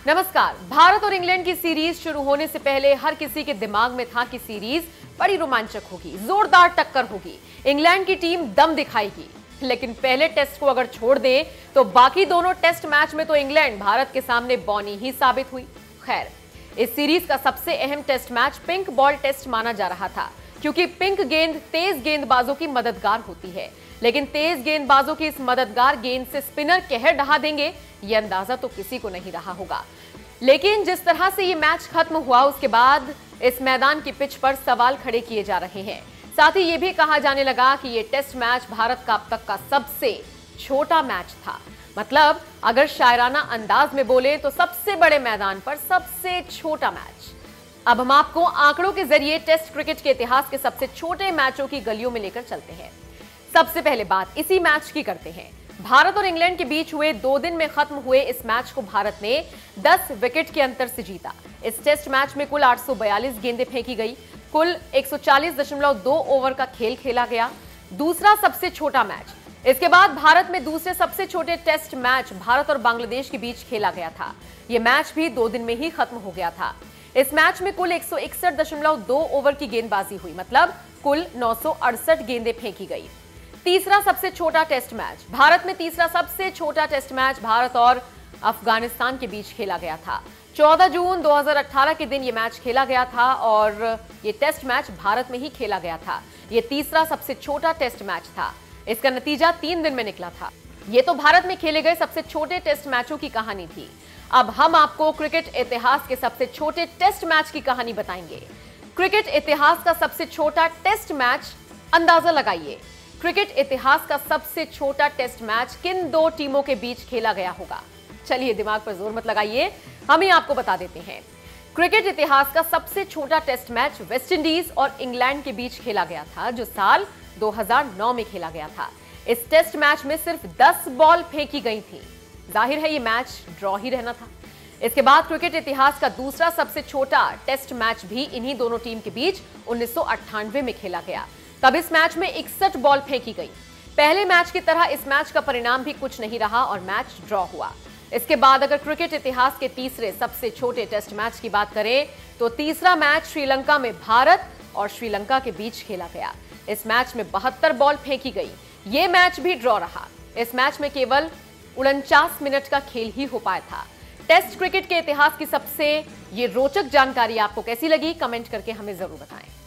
नमस्कार। भारत और इंग्लैंड की सीरीज शुरू होने से पहले हर किसी के दिमाग में था कि सीरीज बड़ी रोमांचक होगी, जोरदार टक्कर होगी, इंग्लैंड की टीम दम दिखाएगी। लेकिन पहले टेस्ट को अगर छोड़ दें तो बाकी दोनों टेस्ट मैच में तो इंग्लैंड भारत के सामने बौनी ही साबित हुई। खैर, इस सीरीज का सबसे अहम test match pink ball test माना जा रहा था, क्योंकि पिंक गेंद तेज गेंदबाजों की मददगार होती है। लेकिन तेज गेंदबाजों की इस मददगार गेंद से स्पिनर कहर ढहा देंगे, यह अंदाजा तो किसी को नहीं रहा होगा। लेकिन जिस तरह से यह मैच खत्म हुआ, उसके बाद इस मैदान की पिच पर सवाल खड़े किए जा रहे हैं। साथ ही यह भी कहा जाने लगा कि यह टेस्ट मैच भारत का अब तक का सबसे छोटा मैच था। मतलब अगर शायराना अंदाज में बोले तो सबसे बड़े मैदान पर सबसे छोटा मैच। अब हम आपको आंकड़ों के जरिए टेस्ट क्रिकेट के इतिहास के सबसे छोटे मैचों की गलियों में लेकर चलते हैं। सबसे पहले बात इसी मैच की करते हैं। भारत और इंग्लैंड के बीच हुए 2 दिन में खत्म हुए इस मैच को भारत ने 10 विकेट के अंतर से जीता। इस टेस्ट मैच में कुल 842 गेंदें फेंकी गई, कुल 140.2 ओवर का खेल खेला गया। दूसरा सबसे छोटा मैच। इसके बाद भारत में दूसरे सबसे छोटे टेस्ट मैच भारत और बांग्लादेश के बीच खेला गया था। यह मैच भी 2 दिन में ही खत्म हो गया था। इस मैच में कुल 161.2 ओवर की गेंदबाजी हुई, मतलब कुल 968 गेंदें फेंकी गई। तीसरा सबसे छोटा टेस्ट मैच। भारत में तीसरा सबसे छोटा टेस्ट मैच भारत और अफगानिस्तान के बीच खेला गया था। 14 जून 2018 के दिन यह मैच खेला गया था और यह टेस्ट मैच भारत में ही खेला गया था। यह तीसरा सबसे छोटा टेस्ट मैच था। इसका नतीजा 3 दिन में निकला था। यह तो भारत में खेले गए सबसे छोटे टेस्ट मैचों की कहानी थी। अब हम आपको क्रिकेट इतिहास के सबसे छोटे टेस्ट मैच की कहानी बताएंगे। क्रिकेट इतिहास का सबसे छोटा टेस्ट मैच, अंदाजा लगाइए। क्रिकेट इतिहास का सबसे छोटा टेस्ट मैच किन 2 टीमों के बीच खेला गया होगा? चलिए दिमाग पर जोर मत लगाइए, हम ही आपको बता देते हैं। क्रिकेट इतिहास का सबसे छोटा टेस्ट मैच वेस्टइंडीज और इंग्लैंड के बीच खेला गया था, जो साल 2009 में खेला गया था। इस टेस्ट मैच में सिर्फ 10 बॉल फेंकी गई थी। जाहिर है ये मैच ड्रॉ ही रहना था। इसके बाद क्रिकेट इतिहास का दूसरा सबसे छोटा टेस्ट मैच भी इन्हीं दोनों टीम के बीच 1998 में खेला गया। तब इस मैच में 61 बॉल फेंकी गई। पहले मैच की तरह इस मैच का परिणाम भी कुछ नहीं रहा और मैच ड्रॉ हुआ। इसके बाद अगर क्रिकेट इतिहास के तीसरे सबसे छोटे टेस्ट मैच की बात करें तो तीसरा मैच श्रीलंका में भारत और श्रीलंका के बीच खेला गया। इस मैच में 72 बॉल फेंकी गई। यह मैच भी ड्रॉ रहा। इस मैच में केवल 49 मिनट का खेल ही हो पाया था। टेस्ट क्रिकेट के इतिहास की सबसे ये रोचक जानकारी आपको कैसी लगी, कमेंट करके हमें जरूर बताएं।